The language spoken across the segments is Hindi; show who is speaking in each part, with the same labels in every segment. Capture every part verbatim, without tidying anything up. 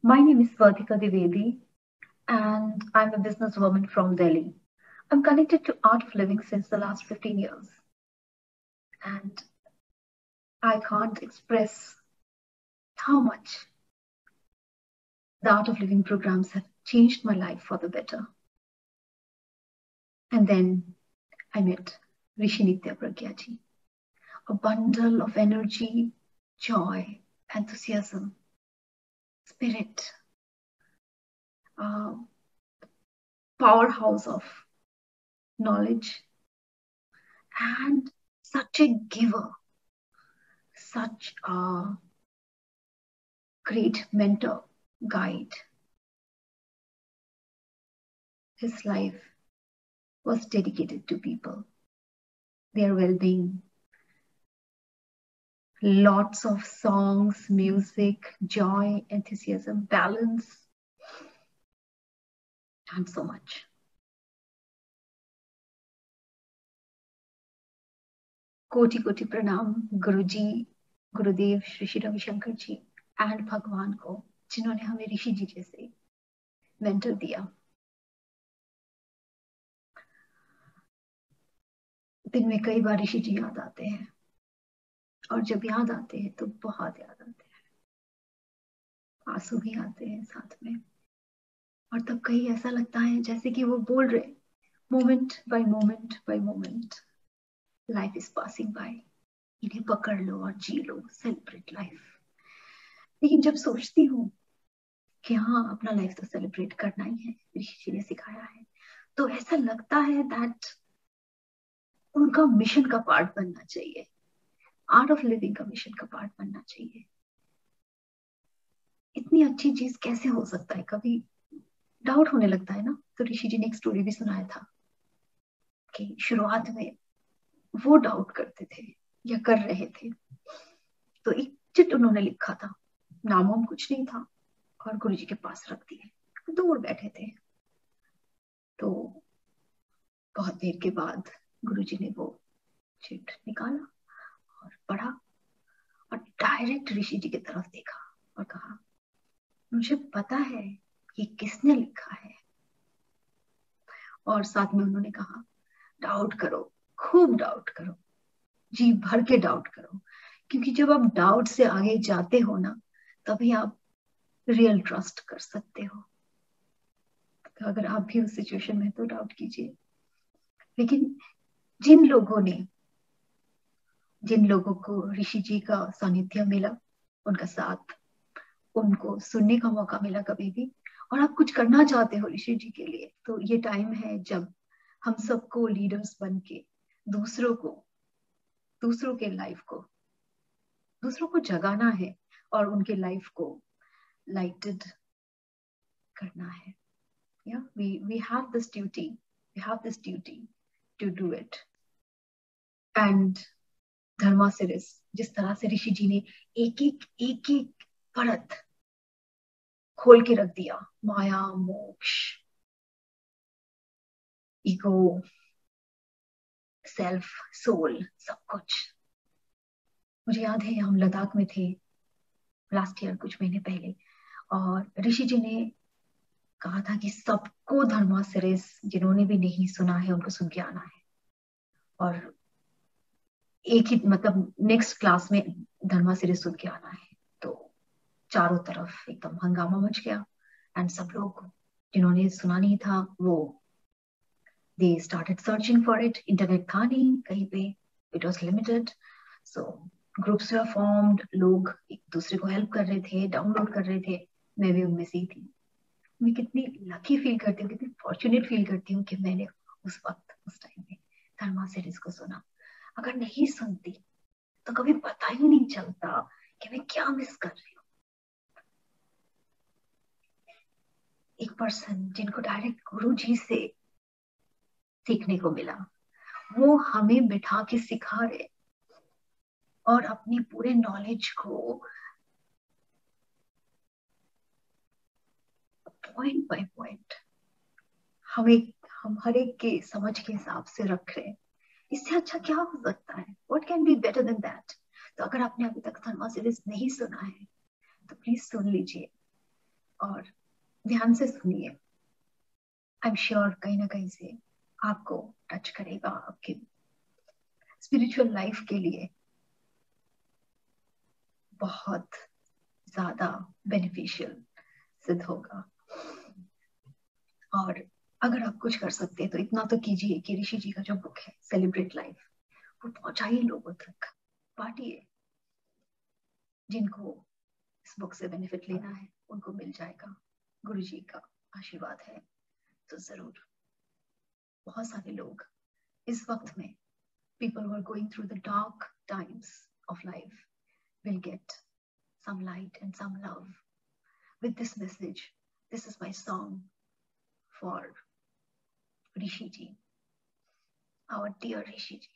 Speaker 1: My name is Swadhika Divedi, and I'm a businesswoman from Delhi. I'm connected to art of living since the last fifteen years, and I can't express how much the art of living programs have changed my life for the better. And then I met Rishi Nitya Pragyaji, a bundle of energy, joy, enthusiasm, spirit, a powerhouse of knowledge, and such a giver, such a great mentor, guide. His life was dedicated to people, their well being. Lots of songs, music, joy, enthusiasm, balance, and so much. कोटि कोटि प्रणाम गुरुजी, गुरुदेव श्री श्री रविशंकर जी एंड भगवान को, जिन्होंने हमें ऋषि जी जैसे मेंटर दिया. दिन में कई बार ऋषि जी याद आते हैं, और जब याद आते हैं तो बहुत याद आते हैं, आंसू भी आते हैं साथ में. और तब कहीं ऐसा लगता है जैसे कि वो बोल रहे, moment by moment by moment life is passing by, इन्हें पकड़ लो और जी लो, सेलिब्रेट लाइफ. लेकिन जब सोचती हूँ कि हाँ, अपना लाइफ तो सेलिब्रेट करना ही है, ऋषि जी ने सिखाया है, तो ऐसा लगता है दैट उनका मिशन का पार्ट बनना चाहिए, आर्ट ऑफ लिविंग का मिशन का पार्ट बनना चाहिए. इतनी अच्छी चीज कैसे हो सकता है, कभी डाउट होने लगता है ना. तो ऋषि जी ने एक स्टोरी भी सुनाया था कि शुरुआत में वो डाउट करते थे या कर रहे थे, तो एक चिट उन्होंने लिखा था, नाम वाम कुछ नहीं था, और गुरु जी के पास रख दिए. दूर बैठे थे, तो बहुत देर के बाद गुरु जी ने वो चिट निकाला और पढ़ा, और डायरेक्ट ऋषि जी की तरफ देखा और कहा, मुझे पता है ये किसने लिखा है. और साथ में उन्होंने कहा, डाउट करो, खूब डाउट करो, जी भर के डाउट करो, क्योंकि जब आप डाउट से आगे जाते हो ना, तभी आप रियल ट्रस्ट कर सकते हो. तो अगर आप भी उस सिचुएशन में तो डाउट कीजिए. लेकिन जिन लोगों ने जिन लोगों को ऋषि जी का सानिध्य मिला, उनका साथ, उनको सुनने का मौका मिला कभी भी, और आप कुछ करना चाहते हो ऋषि जी के लिए, तो ये टाइम है जब हम सबको लीडर्स बन के दूसरों को दूसरों के लाइफ को दूसरों को जगाना है और उनके लाइफ को लाइटेड करना है. Yeah, we we have this duty, we have this duty to do it. And Dharma series, जिस तरह से ऋषि जी ने एक एक एक एक परत खोल के रख दिया, माया, मोक्ष, ईगो, सेल्फ, सोल, सब कुछ. मुझे याद है हम लद्दाख में थे लास्ट ईयर, कुछ महीने पहले, और ऋषि जी ने कहा था कि सबको धर्मा सीरीज, जिन्होंने भी नहीं सुना है उनको सुन के आना है. और एक ही मतलब नेक्स्ट क्लास में धर्मा सीरीज सुन के आना है. तो चारों तरफ एकदम हंगामा मच गया, एंड सब लोग जिन्होंने सुना नहीं था वो they started searching for it. Internet था नहीं कहीं पे, it was limited, so groups were formed, लोग एक दूसरे को हेल्प कर रहे थे, डाउनलोड कर रहे थे. मैं भी उनमें से ही थी. मैं कितनी लकी फील करती हूँ, कितनी फॉर्चुनेट फील करती हूँ कि मैंने उस वक्त, उस टाइम में धर्मा सीरीज को सुना. अगर नहीं सुनती तो कभी पता ही नहीं चलता कि मैं क्या मिस कर रही हूँ. एक पर्सन जिनको डायरेक्ट गुरु जी से सीखने को मिला, वो हमें बिठा के सिखा रहे और अपनी पूरे नॉलेज को पॉइंट बाय पॉइंट हमें हम हर एक के समझ के हिसाब से रख रहे. इससे अच्छा क्या हो सकता है? What can be better than that? तो अगर आपने अभी तक धर्मा सीरीज नहीं सुना है तो प्लीज सुन लीजिए. और ध्यान से सुनिए। आई एम श्योर कहीं ना कहीं से आपको टच करेगा, आपके स्पिरिचुअल लाइफ के लिए बहुत ज्यादा बेनिफिशियल सिद्ध होगा। और अगर आप कुछ कर सकते हैं तो इतना तो कीजिए कि ऋषि जी का जो बुक है सेलिब्रेट लाइफ, वो पहुंचाइए लोगों तक, बांटिए। जिनको इस बुक से बेनिफिट लेना है उनको मिल जाएगा, गुरु जी का आशीर्वाद है तो जरूर। बहुत सारे लोग इस वक्त में, people who are going through the dark times of life will get some light and some love with this message. This is my song for Rishi ji, our dear Rishi ji.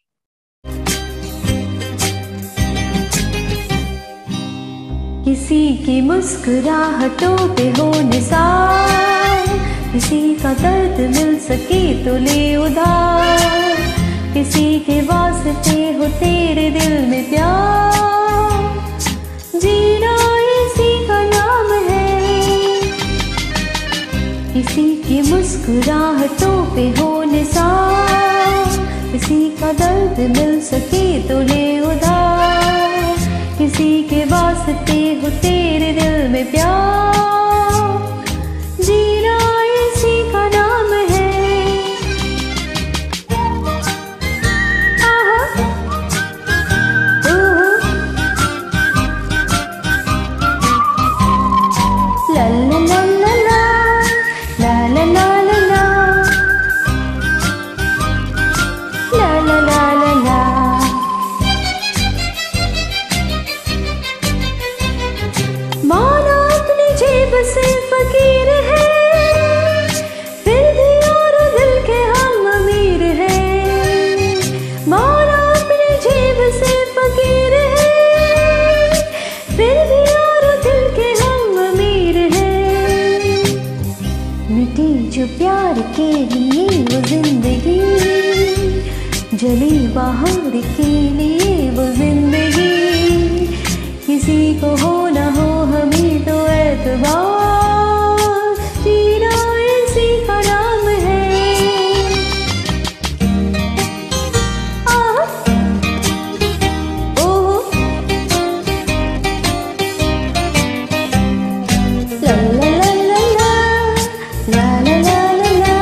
Speaker 2: किसी की मुस्कुराहटों पे हो निसार, किसी का दर्द मिल सके तो ले उधार, किसी के वास्ते हो तेरे दिल में प्यार, जीना इसी का नाम है। किसी की मुस्कुराहटों पे हो निसार, किसी का दर्द मिल सके तो ले उधार, किसी के वास्ते हो तेरे दिल में प्यार, जीना इसी का नाम है। आहा, ओहो, ला ला ला ला ला, ला ला ला ला ला, ला ला ला ला ला। माना अपनी जेब से फकीर है, फिर भी और दिल के हम अमीर हैं। माना अपनी जेब से फकीर है, फिर भी और दिल के हम अमीर हैं। मिटी जो प्यार के लिए वो जिंदगी, जली बाहर के लिए वो जिंदगी, किसी को हो ना हो हमें तो एतबार, जीना इसी का नाम है। आहा, ओहो, ला ला ला ला ला, ला ला ला ला ला,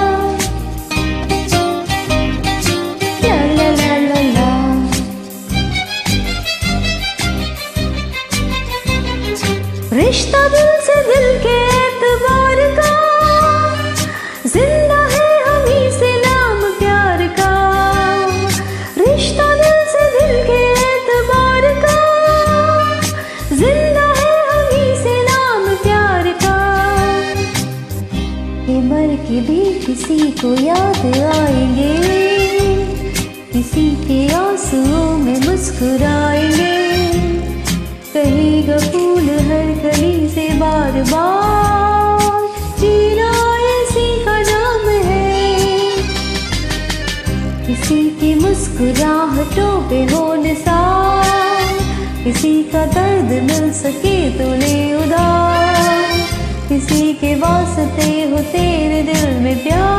Speaker 2: ला ला ला ला ला। रिश्ता दिल से दिल के एतबार का, जिंदा है हम ही से नाम प्यार का। रिश्ता दिल से दिल के एतबार का, जिंदा है हम ही से नाम प्यार का। ये मर के भी किसी को याद आएंगे, किसी के आंसुओं में मुस्कुराएंगे, कहेगा फूल हर कली से बार बार, जीना इसी का नाम है। किसी की मुस्कुराहटों पे हो निसार, किसी का दर्द मिल सके तो ले उधार, किसी के वास्ते हो तेरे दिल में प्यार,